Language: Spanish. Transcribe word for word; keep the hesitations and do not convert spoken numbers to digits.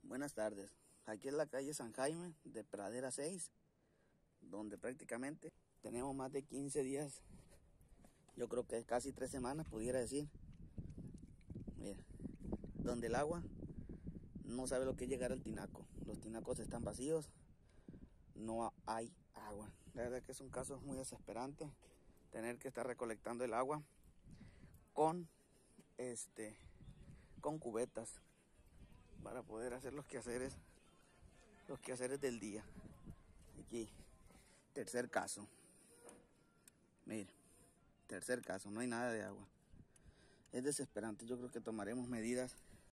Buenas tardes. Aquí es la calle San Jaime de Pradera seis, donde prácticamente tenemos más de quince días, yo creo que casi tres semanas pudiera decir. Mira, donde el agua no sabe lo que es llegar al tinaco. Los tinacos están vacíos, no hay agua. La verdad que es un caso muy desesperante tener que estar recolectando el agua con este con cubetas para poder hacer los quehaceres los quehaceres del día. Aquí, tercer caso. Mire, tercer caso, no hay nada de agua. Es desesperante. Yo creo que tomaremos medidas